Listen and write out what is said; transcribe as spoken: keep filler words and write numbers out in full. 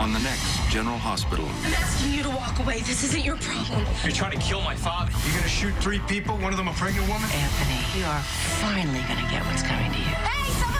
on the next General Hospital. I'm asking you to walk away. This isn't your problem. You're trying to kill my father. You're gonna shoot three people, one of them a pregnant woman? Anthony, you are finally gonna get what's coming to you. Hey,